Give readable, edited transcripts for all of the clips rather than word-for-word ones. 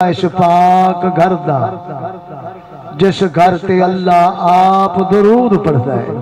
इस पाक घर दा जिस घर ते अल्लाह आप दरूद पढ़ता है।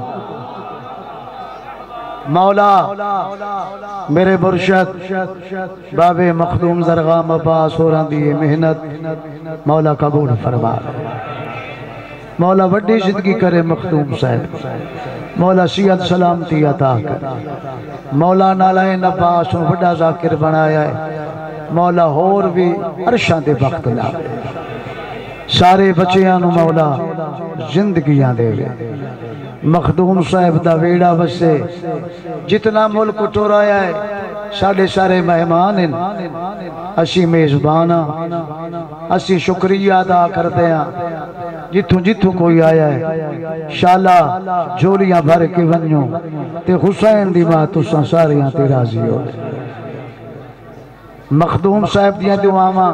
मौला मेरे मुर्शद बाबे मखदूम ज़रगाम अब्बास होरां दी मेहनत मौला कबूल फरमा। मौला वड्डी जिंदगी करे मखदूम साहब, मौला सियत सलामती अता करे। मौला नालायन अब्बास नूं वड्डा ज़ाकिर बनाया है। मौला होर भी अरशां दे वक्त लावे, सारे बच्चियां नूं मौला जिंदगियां देवे। मखदूम साहब दा वेड़ा वसे, जितना मुल्क टुराया है साढ़े सारे मेहमान हैं, असी मेजबान हाँ, असी शुक्रिया अदा करते हैं। जिथों जिथों कोई आया है शाला झोलियां भर के वनो ते हुसैन दी मां तुसां सारियां ते राजी हो। मखदूम साहब दियां दुआवां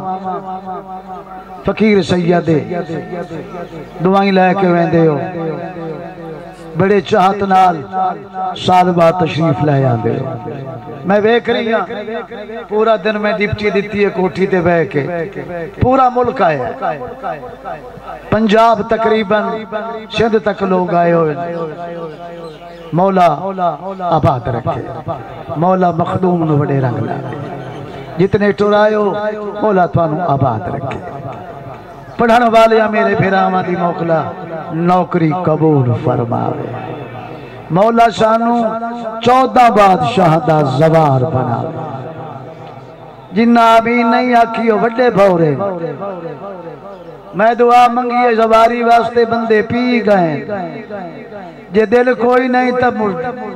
फकीर सैयदे दुआई लैके वेंदे हो, बड़े चाहत नाल साल बाद तशरीफ लै आंदे हो। मैं वेख रही हाँ पूरा दिन मैं डिप्टी दी है कोठी ते बह के, पूरा मुल्क आया, पंजाब तकरीबन सिंध तक लोग आए हुए। मौला आबाद रखे, मौला मखदूम नूं बड़े रंग ला, जितने टुरायो मौला तुहानू आबाद रखे। पढ़न वाले मेरे फिरावां दी मौकला नौकरी कबूल फरमावे। मौला सानू 14 बादशाह दा जवार बनावे। जिन्ना भी नहीं आखियो वड्डे भौरे, मैं दुआ मंगी जवारी वास्ते बंदे पी गए, जे दिल कोई नहीं तब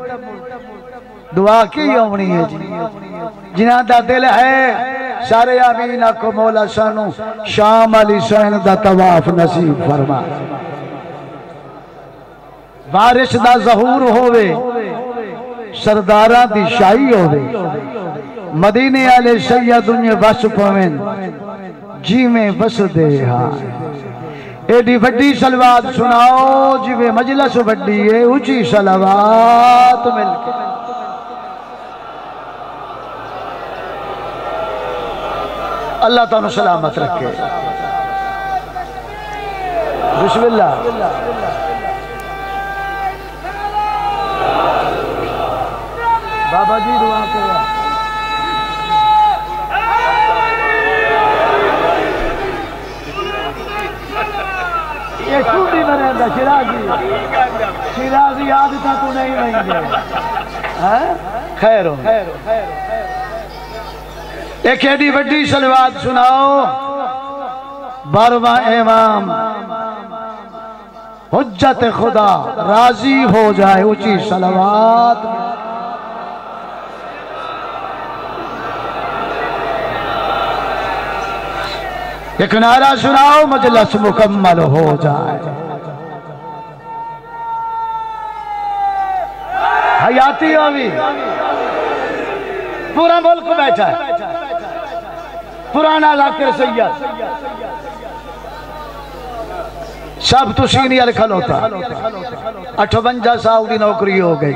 दुआ की आनी है जी। जिन्हां दा दिल है सारे आमीन आखो। मौला सानू शाम अली सैन दा तवाफ नसीब फरमा, बारिश दा ज़हूर होवे, सरदारां दी शाही होवे, मदीने आले सैयद उन्हें बस पवें जिवें बसदे हाँ। एडी वड्डी सलवात सुनाओ जिवें मजलिस वड्डी है, ऊंची सलवात मिलके। अल्लाह तानु सलामत रखे। बिस्मिल्लाह। बाबा जी दुआ करो। ये छुट्टी में रहता शिराजी, शिराजी आदत तो नहीं रहेंगे। खैर हो एक एडी वड्डी सलवात सुनाओ। 12वां इमाम हुज्जत खुदा राजी हो जाए, ऊंची सलवात। एक नारा सुनाओ मजलिस मुकम्मल हो जाए। हयाती होगी, पूरा मुल्क बैठा है, पुराना जाकिर सैयद सब तो सीनियर खलोता। 58 साल की नौकरी हो गई।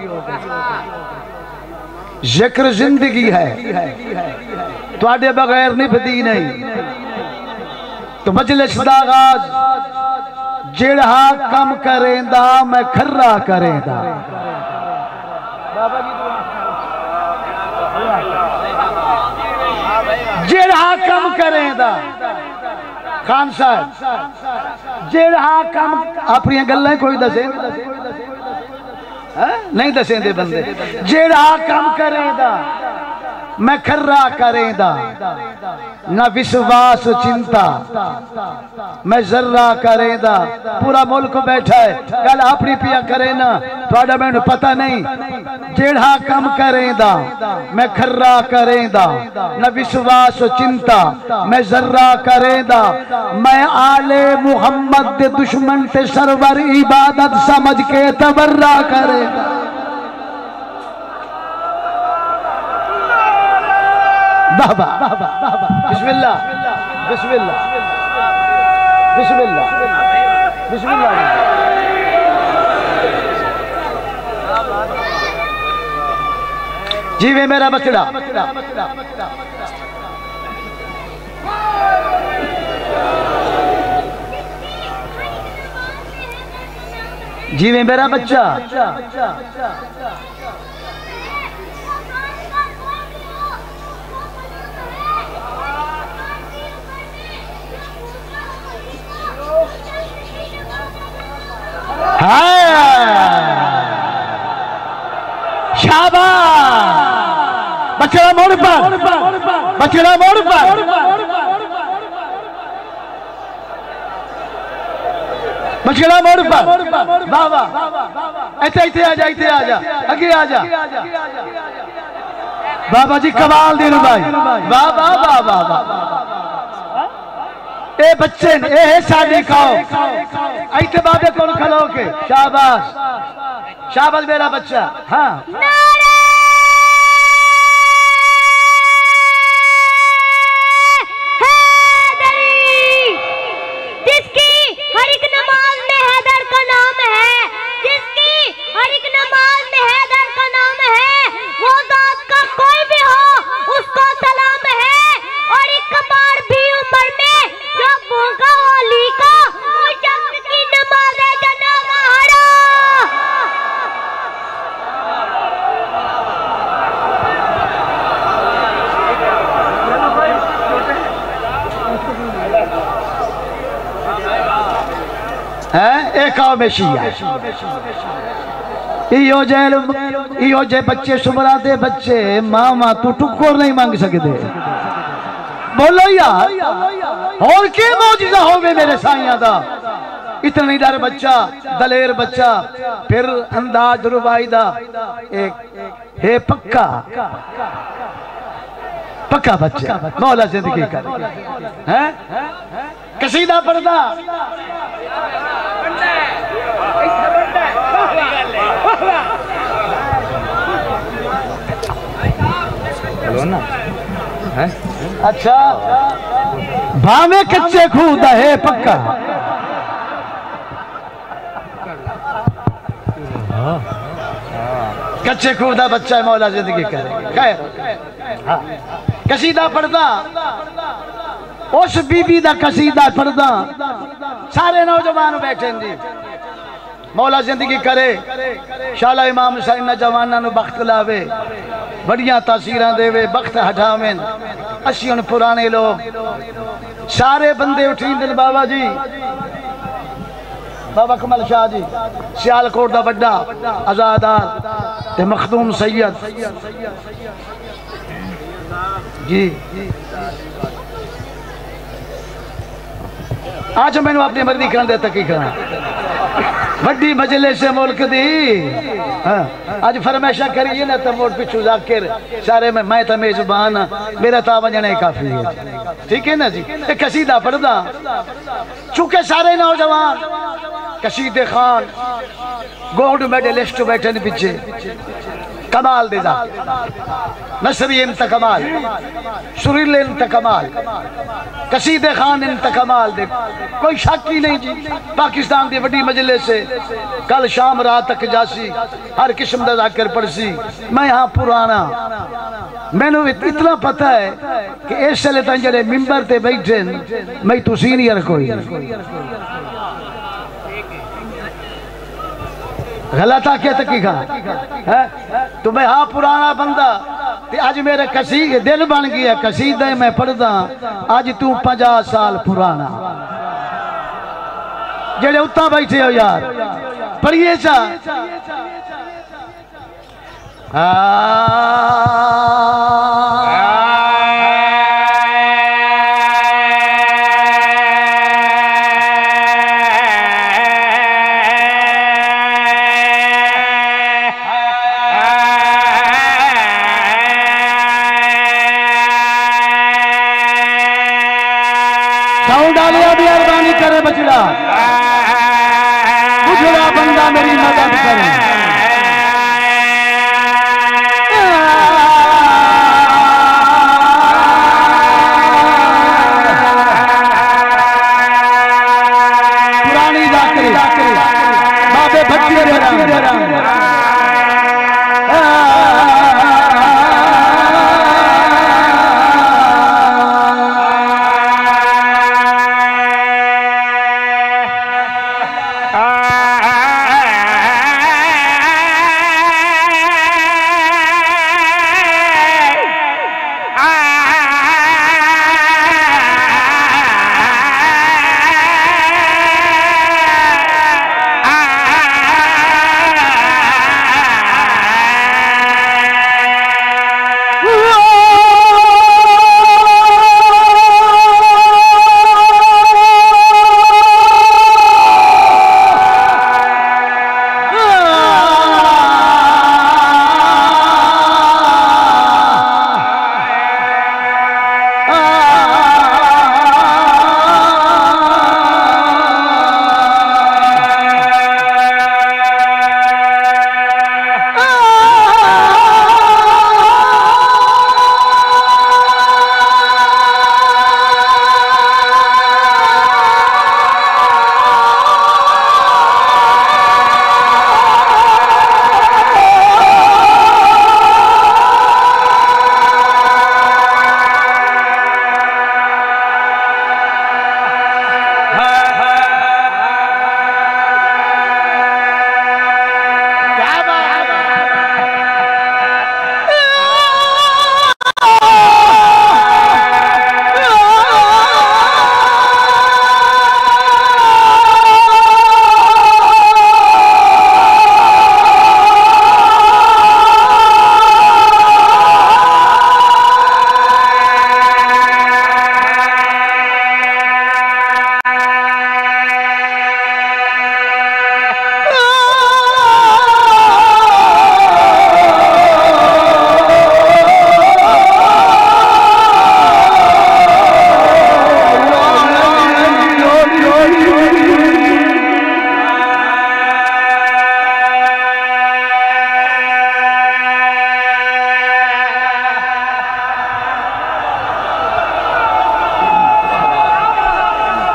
जिक्र जिंदगी है, तुहाडे बगैर निभदी नहीं। तो मजलिस दा आगाज जेड़ा कम करेंदा मैं खर्रा करेंदा। जेड़ा कम करेंदा खान साहब, जेड़ा कम अपनी गल्लां कोई दसे नहीं दसेंदे बंदे। जेड़ा कम करेंदा मैं खर्रा करेंदा, न विश्वास चिंता मैं जर्रा करेंदा। पूरा मुल्क बैठा है, गल अपनी पिया करे ना, थोड़ा मैनू पता नहीं। जेड़ा कम करेंदा मैं खर्रा करेंदा, न विश्वास चिंता मैं जर्रा करेंदा। मैं आले मुहम्मद दे दुश्मन ते सरवर इबादत समझ के तबर्रा करेंदा। बाबा बिस्मिल्लाह बिस्मिल्लाह बिस्मिल्लाह बिस्मिल्लाह। जीवे मेरा बचड़ा। जीवे मेरा बच्चा। शाबाश, बछड़ा मोड़ पर, बछड़ा मोड़ पर, बछड़ा मोड़ पर। वाह वाह, इथे आजा, इथे आजा, आगे आजा। बाबा जी कमाल दीनू भाई, वाह वाह वाह वाह वाह। ए बच्चे ने ए शादी खाओ, इथे बाबे कौन खलो के। शाबाश शाबाश मेरा बच्चा। हाँ इो जे बच्चे सुमरा दे बच्चे मामा तू टुक्कर नहीं मांग सकते। बोलो यार, और के मौजूदा होवे मेरे साइया दा। इतना ही डर बच्चा, दलेर बच्चा, फिर अंदाज रुबाई दा एक है पक्का पक्का बच्चा। मौला जिंदगी कर है कसीदा पढ़दा ना है। अच्छा भावे कच्चे खूद है पक्का। कच्चे खूदा बच्चा मौला जिंदगी करे। खैर कसीदा पढ़दा, उस बीबी दा कसीदा पढ़दा सारे नौजवान बैठे जी। मौला जिंदगी करे, शाला इमाम हुसैन जवाना बख्त लावे, बढ़िया तासीरां देवे, बख्त हटावें। असी हुण पुराने लोग सारे बंदे उठी दिन। बाबा जी, बाबा कमल शाह जी सियालकोट दा बड़ा आजादार ते मखदूम सैयद जी। आज मैंने अपनी मर्जी करन दे तक ही करना। वड्डी मजलिस से मुल्क दी आज फरमाइशा करिए ना तो मोड़ पिछू जाकिर सारे में मैं तो मेजबान मेरा ता वजने काफी है। ठीक है ना जी। एक कसीदा पढ़दा चूंकि सारे नौजवान कसीदे खान गोल्ड मेडलिस्ट बैठे ने पीछे कमाल दे नसरी इंत कमाल, सुरील इंत कमाल, कसीदे खान इंत कमाल दे, कोई शक ही नहीं जी। पाकिस्तान की बड़ी मजलिस से कल शाम रात तक जासी, हर किस्म का जाकर पढ़सी। मैं यहाँ पुराना मैनू इतना पता है कि इस वेले तक जड़े मिंबर ते बैठे मैं तू सीनियर कोई गलत आके तकी खा है। तो मैं हाँ पुराना बंदा ते आज मेरे कसी दिल बन गया कसीदा मैं पढ़दा। आज तू 50 साल पुराना जेड़े उत्ता बैठे हो यार पढ़िए चा। बचड़ा बुझड़ा बंदा मेरी मदद करे। पुरानी जाकरी बाबे भट्टी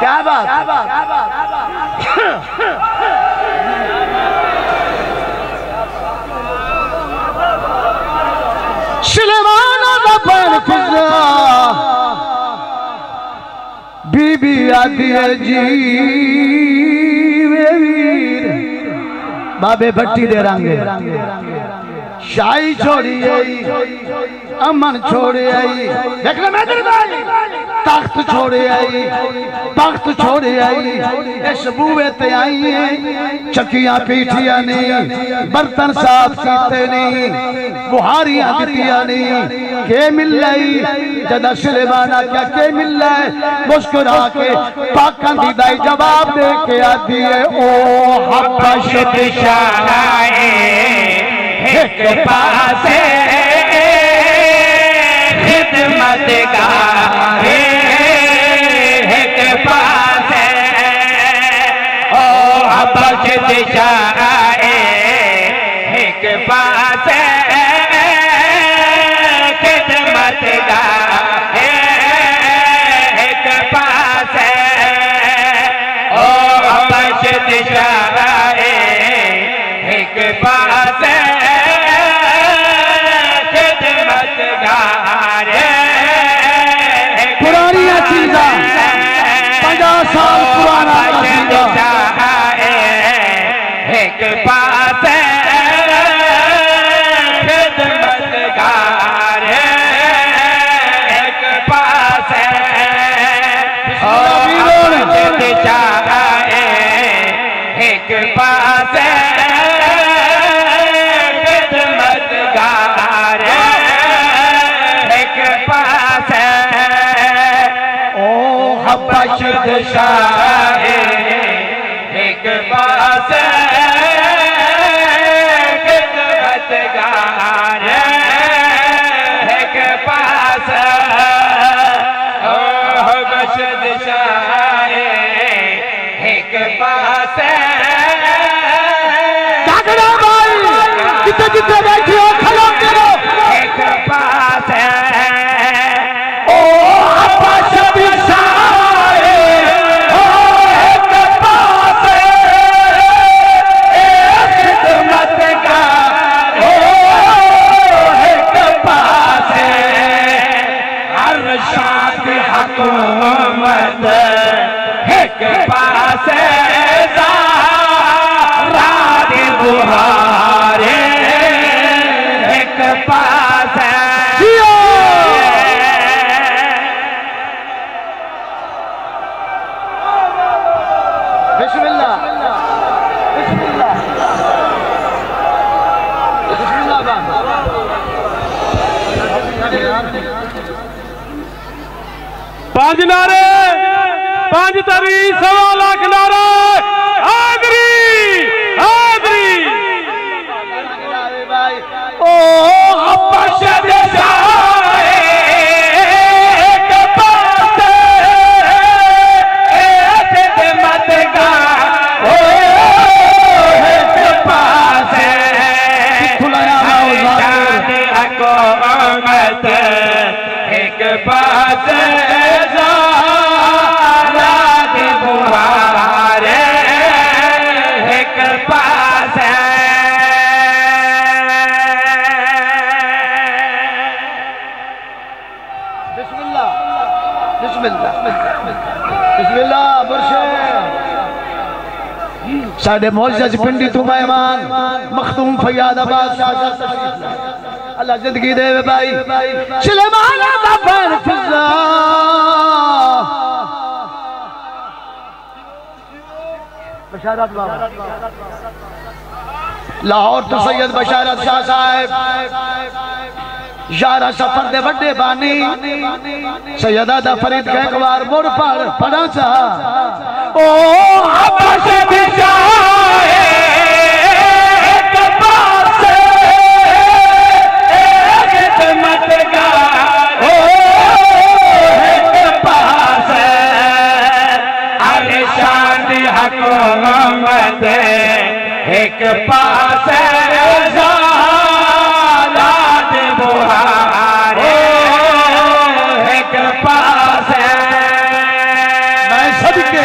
क्या बात सुलेमाना दा पैर फिजा बीबी आदि है जी वीर बाबे भट्टी दे रंग शाही छोड़ी आई अमन छोड़े आई देख ले मैं तेरे भाई तख्त छोड़े आई तख्त छोड़े आई इस बूहे ते आई है चकियां पीठियां नहीं बर्तन साफ कीते नहीं बुहारियां दितियां नहीं के मिल रही जदा सुलेमाना क्या के मिल रहा है मुस्कुरा के पाकां दी दाई जवाब दे के आती है ओ हबश दिशाए एक पासे खिदमत गार एक पासे ओ हबश दिशाए एक पासे खिदमत गार एक पासे ओ हबश दिशाए एक पासे पुरानी चीज़ा 50 साल पुराना एक पास खिदमतगार एक पास एक पास खिदमतगार एक पास हबश दिशाए एक पास खिदमतगार एक पास हबश दिशाए एक पास जितने जितने बैठे हो खड़ा करो एक पास ओ हबश दिशाए एक पास खिदमतगार एक पास अरशाद हुकूमत एक पास ज़ारात बुहार एक पास बिस्मिल्लाह बिस्मिल्लाह बिस्मिल्लाह पांच नारे पांच तरी 1.25 लाख नारे हाज़री हाज़री ओ हबश दिशाए एक पास खिदमतगार एक पास अरशाद हुकूमत एक पास ज़ारात बुहार एक पास बिस्मिल्लाह बिस्मिल्लाह बिस्मिल्लाह मुर्शिद साडे मोअज़्ज़ज़ पिंडी तू मेहमान मखदूम फैयाद अब्बास अल्लाह जिंदगी दे भाई सुलेमान दा पैर फिजा बशारत बाबा लाहौर तो सैयद बशारत शाह साहब यारा सफर दे बड़े बानी सैयदा दा फरीद के एक बार मुड़ पड़ा सा ओ हबश दिशाए एक पास खिदमतगार एक पास अरशाद हुकूमत एक पास ज़ारात बुहार एक पास मैं सबके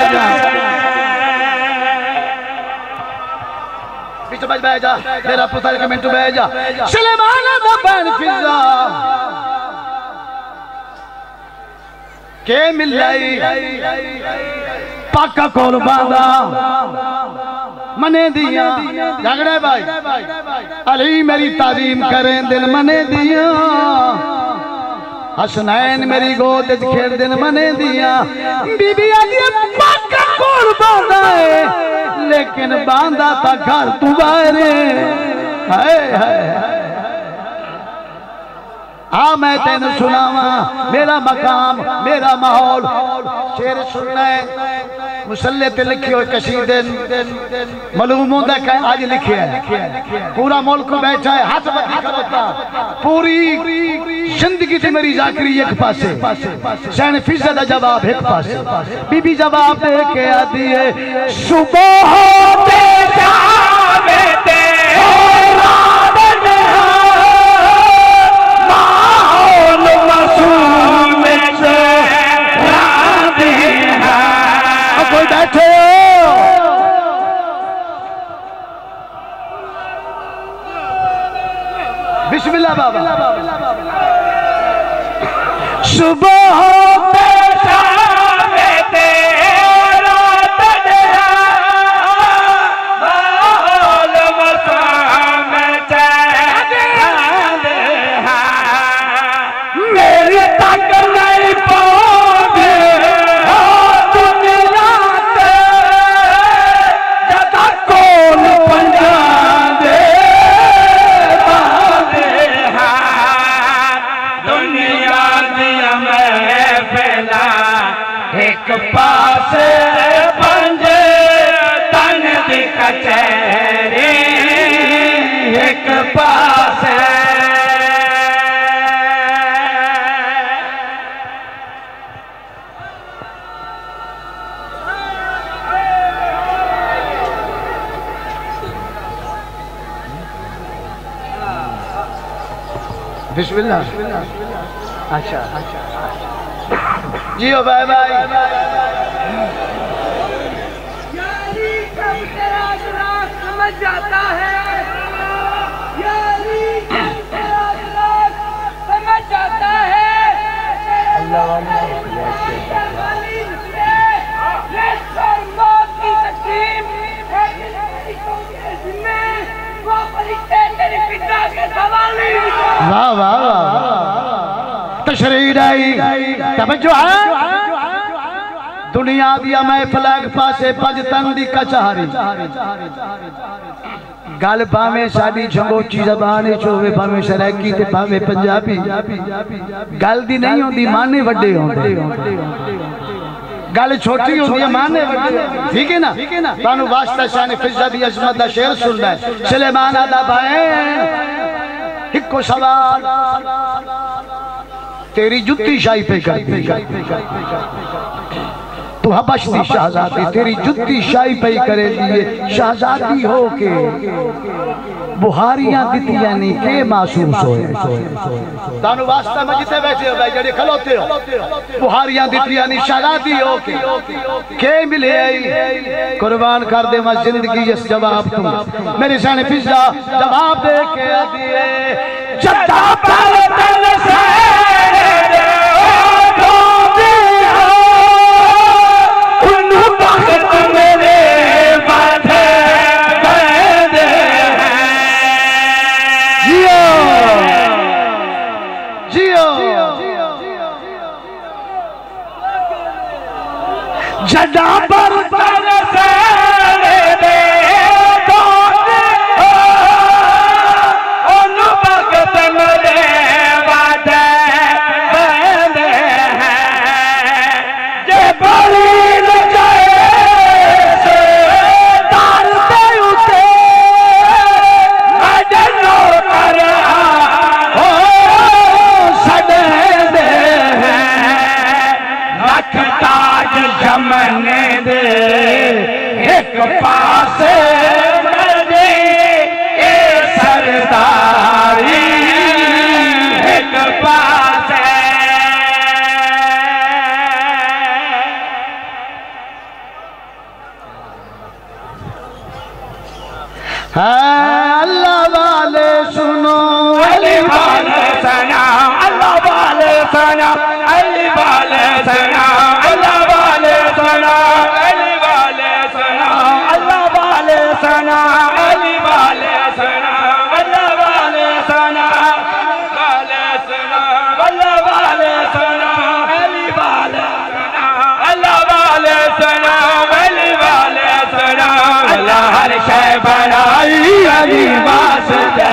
बह जा मेरा पुत्र एक मिनट बह जा सुलेमान दा बहन फिजा के मिलाई पाका कोल बांदा मने दिया झगड़े भाई अली मेरी तारीम करें दिन मने दिया हसनैन मेरी गोद खेल दिन मने दिया बीबी आदि पाका कोल बांदा है लेकिन बांदा था घर तू बाहर है हाँ मैं तेन सुनावा मेरा मकाम मेरा माहौल शेर सुनना है मुसल्ले पे लिखे हुए कसीदे मालूम होता है आज लिखे है पूरा मुल्क बैठा है हाथ खलोता पूरी जिंदगी थी मेरी जाकरी एक पासे 100% जवाब एक पासे बीबी जवाब दे के आती है सुबह होते जावे कोई बैठे बिस्मिल्लाह बाबा सुबह होते जावे तेरा तजरा माहौल मसाम चांद मेरे तक नहीं पहुंचे दुनिया ते जदा कोल पंजा दे दुनिया दिया महफिला एक पास पंज तन दी कचहरी एक पास बिस्मिल्लाह अच्छा जियो बाय बाय समझ जाता है समझ जाता है वाह वाह वाह तशरीर आई तवज्जो है दुनिया दिया महफिल एक पासे पंज तन दी कचहरी गल भावे साडी झंगोची जबान होवे भावे सराकी ते भावे पंजाबी गल दी नहीं होंदी माने वड्डे होंदे गल छोटी होंदी है माने वड्डे ठीक है ना तानू वास्ता शान फिजा दी अजमत दा शेर सुनना है सुलेमान दा भाई इको सवाल तेरी जुत्ती शाही पे कर तू हबश दी शहजादी तेरी जुत्ती शाही पे करे दिए शहजादी हो के बुहारियां दितियां नहीं के महसूस होए तानु वास्ता में जिते बैठे हो भाई जड़े खलोते हो बुहारियां दितियां नहीं शहजादी हो के मिले आई कुर्बान कर दे मैं जिंदगी इस जवाब तू मेरे सामने फिजा जवाब दे के दिए जद्दा पर तन से जदा पर तरसे दे तो ओन भगत मेरे वादे बंदे हैं जे बड़ी न जाए से तार पे उठे मदनो कर हो सदे दे लख ताज जमने दे एक पास दे ए सरदारी एक पास है सुनो अली वाले सना अल्लाह वाले सना अली वाले सना अल्लाह वाले सना अली वाले सना अल्लाह वाले सना अली वाले सना अल्लाह वाले सना वाले सना अल्लाह वाले सना अली वाले सना अल्लाह वाले सना अली वाले सना अल्लाह हर शय बनाई अली वास्ते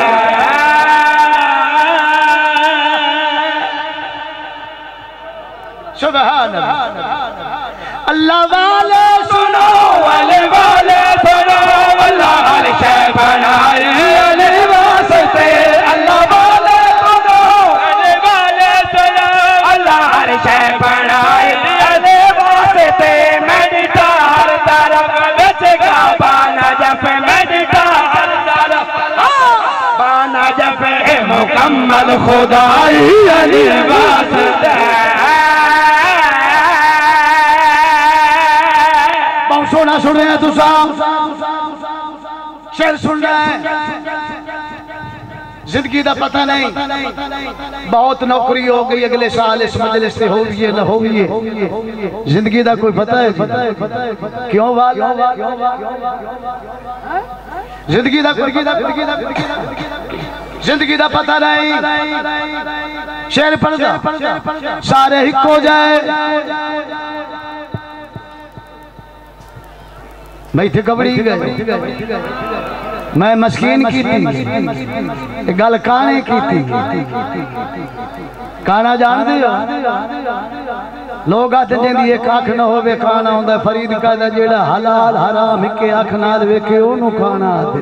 सुभान अल्लाह वाले सुनो अली वाले सुनो अल्लाह हर शय बनाई अली वास्ते अल्लाह वाले सुनो अली वाले सुनो अल्लाह हर शय बनाई अली वास्ते मेडिटा हर तरफ विच गाबा नजफ मेडिटा हर तरफ बाना जफ मुकम्मल खुदाई अली वास्ते सोना सुन रहे हैं तुसा शेर सुन रहे हैं जिंदगी का पता नहीं बहुत नौकरी हो गई अगले साल इस मजलिस से होगी न होगी जिंदगी का कोई पता है क्यों बात जिंदगी का जिंदगी का पता नहीं शेर पढ़दा सारे हिक हो जाए मैं इतने घबरी गए मैं मस्कीन की थी गल काने की थी काना जानते हो लोग आते जी एक अख न होवे खाना होंदा फरीद कहदा जेड़ा हलाल हराम के अख नाल वेखे ओनू खाना आते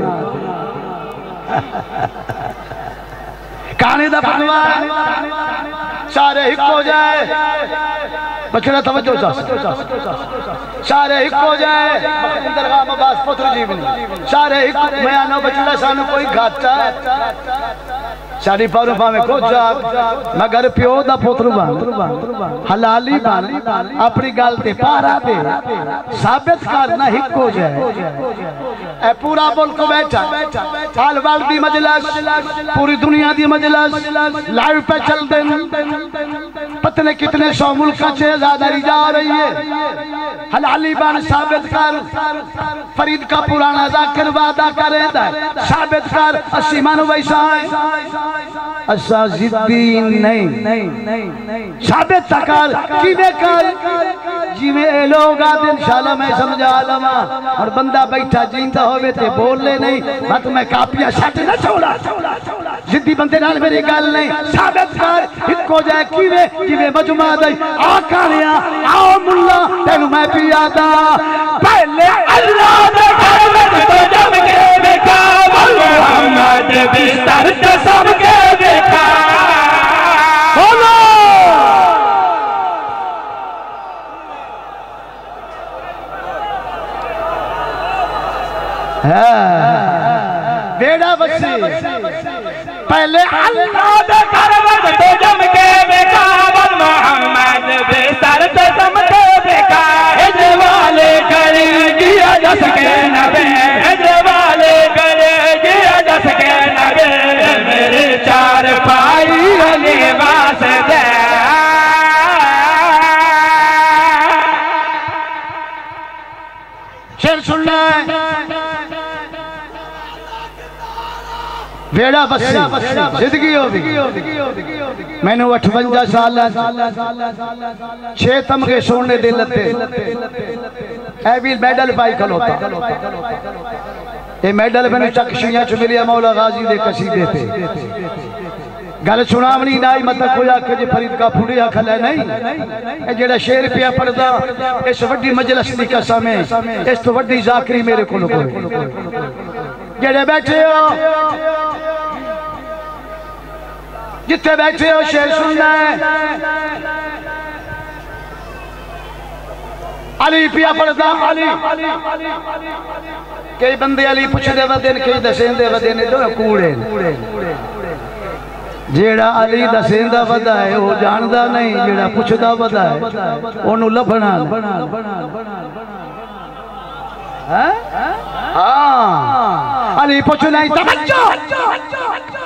काने दा पकवान सारे हिक हो जाए बचड़ा तवज्जो सारे हिक हो जाए दरगाह में बास पुत्र जीवनी सारे हिक मैं आनो बचड़ा सानू कोई घाटा साड़ी पारो पावे को जा मगर प्यो दा पुत्र बन हलाली बन अपनी गल ते पारा दे साबित करना हिक हो जाए ए पूरा मुल्क बैठा हाल वाल दी मजलिस पूरी दुनिया दी मजलिस लाइव पे चल दे पता कितने 100 मुल्क से आजादी जा रही है हलाली बन साबित कर फरीद का पुराना जाकिर वादा करे साबित कर 80 मन वैसा असा जिद्दी नहीं साबित कर किवें कर जिवें लोग आते इंशाल्लाह मैं समझा लवा और बंदा बैठा जींदा होवे ते बोले नहीं मत मैं कापिया सट ना छोड़ा जिद्दी बंदे नाल मेरी गल नहीं साबित कर हिक हो जाए किवें जिवें मजमा दई आका ने आओ मुल्ला तेनू मैं पियादा पहले अल्लाह दे घर विच तो जम के देखा मोहम्मद बिस्तर ते सब के देखा बोलो बेड़ा बच्चे पहले अल्लाह दे घर विच तो जम के देखा मोहम्मद बिस्तर ते सब के देखा हिजर वाले करे जिया जस के नबी हिजर वाले करे जिया जस के नबी मेरे चार पाई अली वास्ते शेर सुनना बेड़ा बस्सी जिंदगी हो मैनू 58 साल 6 तमगे सोने दे लते ए भी मेडल पाई खलोता ये मेडल मैंने चकशियां च मिलिया मौला गाजी दे कसीदे थे गल सुनावनी नाई मत कोई आखे जी फरीद का फुड़िया खला नहीं ए जेड़ा शेर पिया पढ़दा इस वड्डी मजलिस दी कसम है इस तो वड्डी जाकरी मेरे कोल कोई जेड़े बैठे हो जिथे बैठे हो शेर सुनना है अली पिया पढ़दा अली कई बंदे अली पुछदे वदे कई दसेंदे वदे ने जो कूड़े जेड़ा अली दसेंदा वदा है वो जानदा नहीं जेड़ा पुछदा वदा है ओनू लभना हां अली पुछ नहीं तवज्जो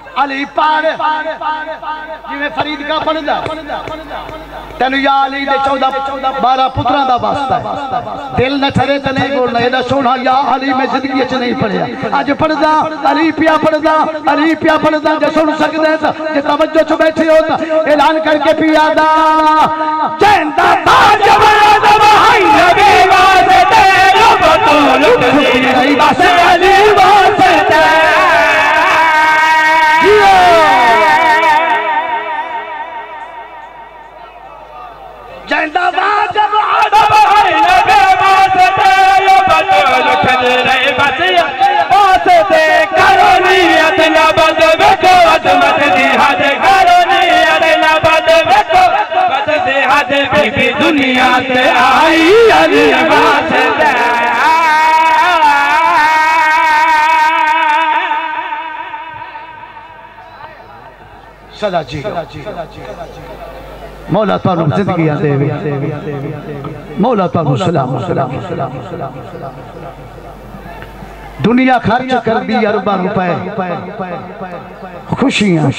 अली पार जिवें फरीद का पढ़दा तेन या अली दे 14-12 पुत्रां दा वास्ता है दिल न ठरे ते नहीं बोलना एदा सोना या अली मैं जिंदगी च नहीं पढ़िया अज पढ़दा अली पिया पढ़दा जे सुन सकदे जे तवज्जो च बैठे हो तो ऐलान करके पिया दा चंदा ताज वादा भाई नबी वास्ते बतौल नहीं बस अली वास्ते जिंदाबाद जब भाई नबी वास्ते बतौल नहीं बस वास्ते करो नियत न बद बेको अजमत दी हद करो नियत न बद बेको बद दी हद बीबी दुनिया से आई अली वास्ते सदा जी मौला तानू जिंदगी देवे मौला तानू सलाम दुनिया खर्च कर दी अरबा रुपए खुशियां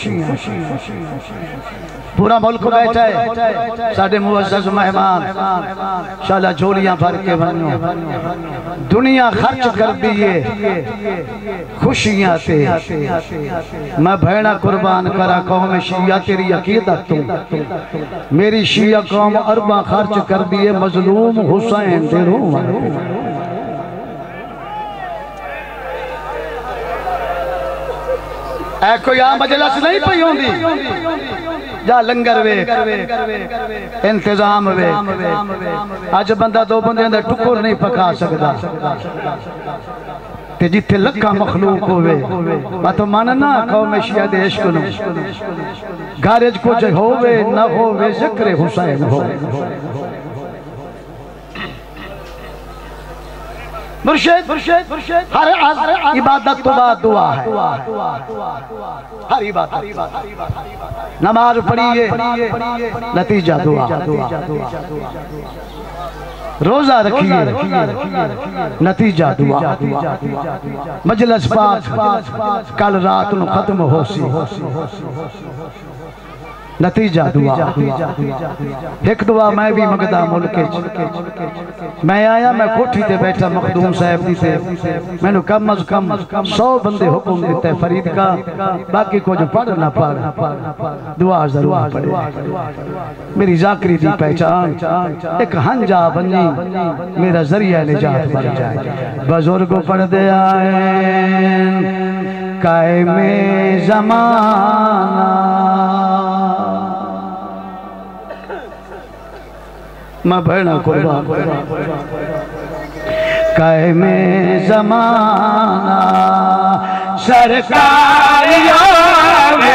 पूरा मुल्क बैठा है साडे मुअज़्ज़ज़ मेहमान शाला झोलियां भर के बनो दुनिया खर्च कर दी है खुशियां ते मैं भेड़ा कुर्बान करा कौम शिया तेरी अकीदत तू मेरी शिया कौम अरबा खर्च कर दिए मजलूम हुसैन दे रूह ऐ कोई आ मजलिस नहीं पई होंदी जा लंगर वे इंतजाम वे अज बंदा दो बंदे दा टुकर नहीं पका सकदा ते जिथे लखा मखलूक होवे मैं तो मानना कौम शिया दे इश्क नु घर च कुछ होवे ना होवे जिक्र हुसैन हो मुर्शिद हर इबादत तो बाद दुआ है हर इबादत नमाज पढ़िए नतीजा दुआ रोजा रखिए नतीजा दुआ मजलिस पाक कल रात नु खत्म हो सी नतीजा दुआ एक दुआ मैं भी मंगदा मुल्क मैं आया मैं कोठी ते बैठा मखदूम साहब दी से मैंने कम अज कम 100 बंदे हुक्म दिता है फरीद का बाकी कुछ पढ़ ना पढ़ दुआ जरूर पढ़े मेरी जाकरी दी पहचान एक हंजा बनी मेरा जरिया निजात बन जाए बुजुर्ग पढ़ दे आए कायमे ज़माना मैं भेड़ा कुर्बान कायमे ज़माना सरकार आवे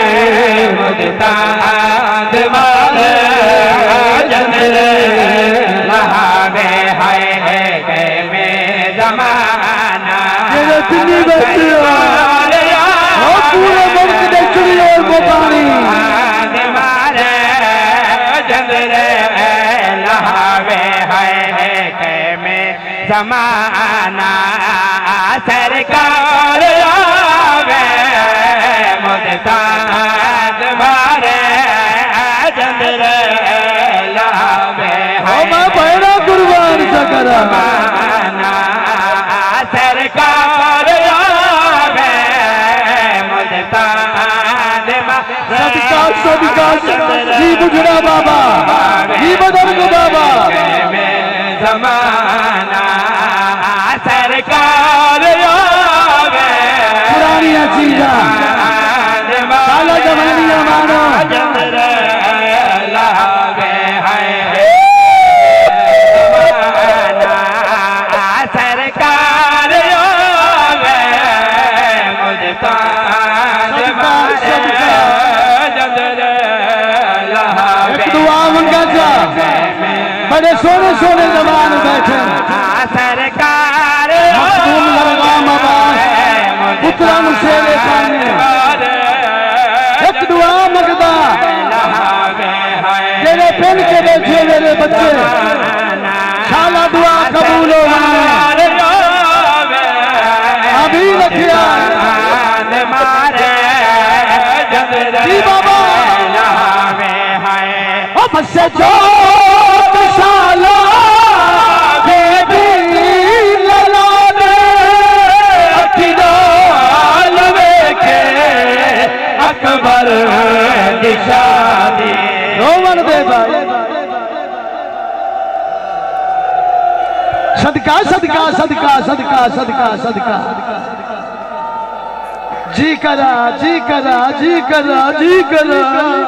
मुजताद वाले जंदर लहावे हाय कायमे ज़माना जितनी बच्चियां पूरे मुल्क दे चुड़ी और गोपानी जंदर ज़माना सरकार आवे मुजताद मारे जंदर लावे मैं भैरा कुर्बान सकरा ज़माना सरकार आवे मुजताद सदका जी बुझड़ा बाबा जी बुजुर्ग बाबा ज़माना सरकार आवे पुरानियां चीज़ां साला जवानियां मानो जंदर लावे है ज़माना सरकार आवे मुजताद मारे जंदर लावे एक दुआ मंगा जा बड़े सोने सोने जवान बैठे सरकार मखदूम लरगाम आबाद पुत्रा मुशेरे सामने एक दुआ मंगदा तेरे पिन के बैठे मेरे बच्चे शाला दुआ कबूल हो अभी रखिया मारे से जो कशाला बेबी लला दे अखियाल वेखे अकबर दी शादी रोवन दे भाई सदका सदका सदका सदका सदका सदका जी करा जी करा जी करा जी करा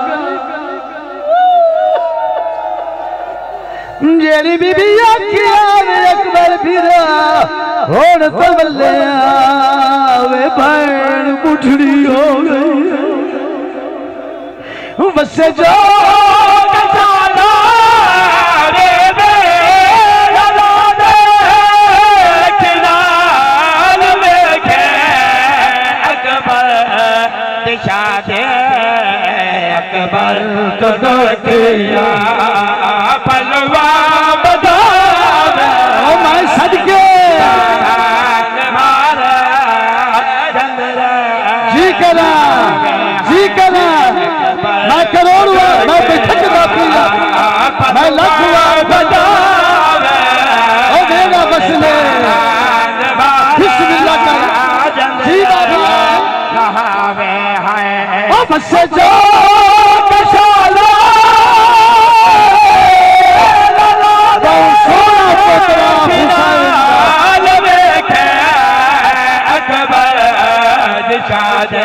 जेरी बीबी आखिया अकबर फिरा होड़ तो बल्ले वे भैन बुढ़ड़ी हो गई बसे जो कसाला रे बेला दे खिलाल वेखे अकबर दिशा दे अकबर तो किया पलवा बतावे ओ मैं सदके जी करा मैं करोड़ हुआ मैं बेठकदा पिया मैं लाख हुआ बतावे ओ मेरा बसले बिस्मिल्लाह कर जी बाबा कहावे है ओ बसे जो कशाला अकबर दिशाद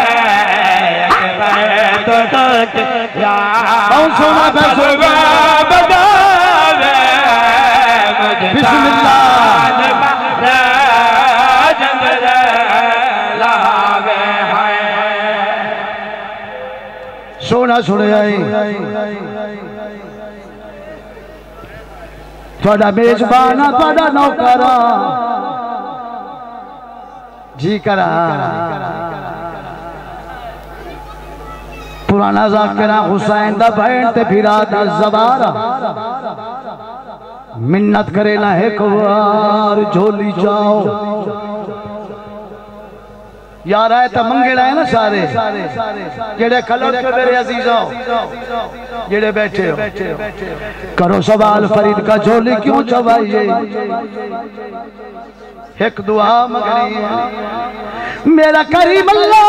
सोना सोना सुने आई थोड़ा मेजबाना थोड़ा नौकरा जी करा पुराना ज़ाकिरा हुसैन दा भैन ते फिरा दा ज़बारा मिन्नत करे ना एक बार झोली जाओ यार आए तो मंगेड़ा है ना सारे जेड़े खलोते मेरे अजीजों जेड़े बैठे हो करो सवाल फरीद का झोली क्यों चबाइए एक दुआ मंगनी है मेरा करीम अल्लाह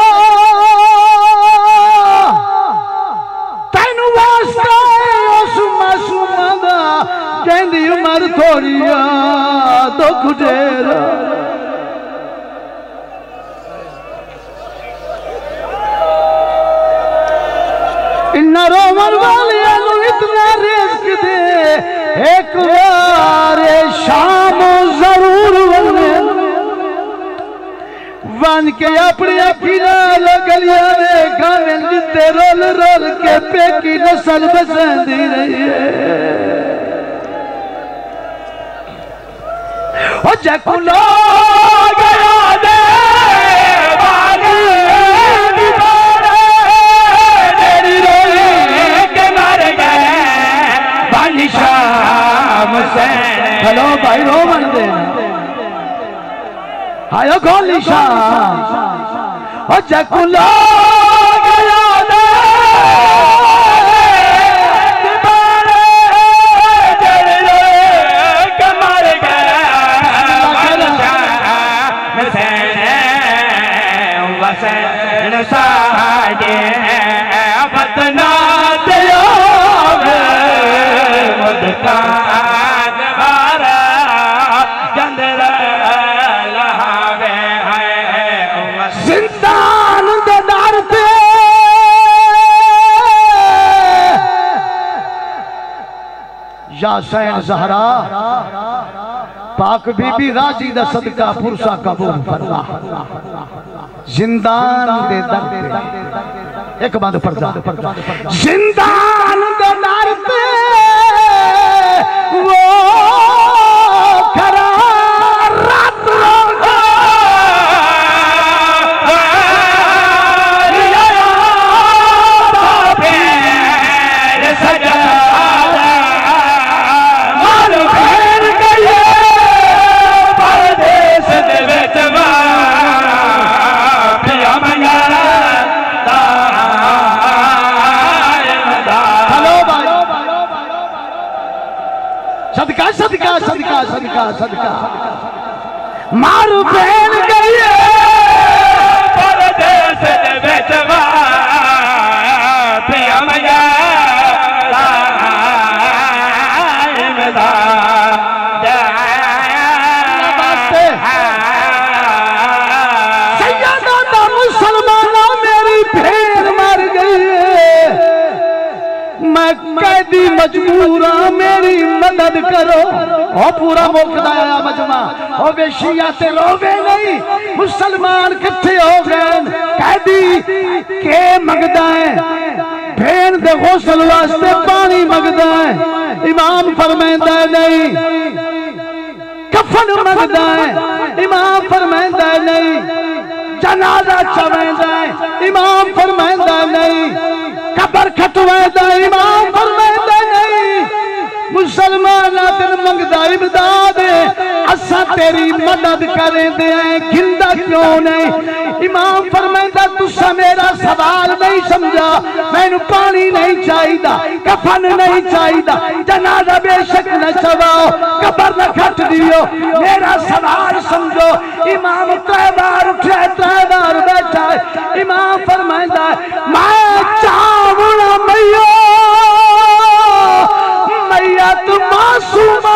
तेनू वास्ता उस मासूम दा कहंदी उमर थोड़ी दुख ढेरा इन्ना रोमन वाले इतना रिस्क दे एक बार शाम जरूर बन के अपनी अखी नाल गलियां में गाने जिते रोल रोल के पेकी नस्ल बसंदी रही है ओ जकुलो गया दे बागी हेलो भाई रो मन दे आयो गोली शाम ओ जकुलो गया दे कमर वसन साजे बदना मुदका यासैन ज़हरा पाक बीबी राजी दा सदका पुरसा कबूल फरमा जिंदान दे दर पे एक बात पर्दा जिंदान दे दर पे वो खरा रात सदका सदका सदका सदका सदका मारू बहन गई परदेस दे बेचवा पिया मैया कैदी मजबूरा मेरी मदद करो। ओ पूरा मुल्क दा आया मजमा ओ बेशिया ते रोवे नहीं मुसलमान किथे हो गए। कैदी के मंगदा है भेन दे गौसल वास्ते पानी मंगदा है। इमाम फरमांदा नहीं कफन मंगदा है। इमाम फरमांदा नहीं जनाजा चवेंदा है। इमाम फरमांदा नहीं कबर खटवेंदा। इमाम फरमांदा नहीं मुसलमान दिन मंगदा इमदाद असा तेरी मदद करेंदे हैं गिंदा क्यों नहीं। इमाम फरमांदा तुसा मेरा सवाल नहीं समझा। मैनू पानी नहीं चाहिदा कफन नहीं चाहिदा जनाजा बेशक न चवाओ कबर न खट दियो मेरा सवाल समझो। इमाम 3 बार उठा 3 बार बैठा। इमाम फरमांदा मैं चावना मैया मैया तू मासूमा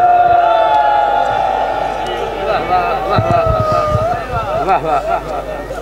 वाह वाह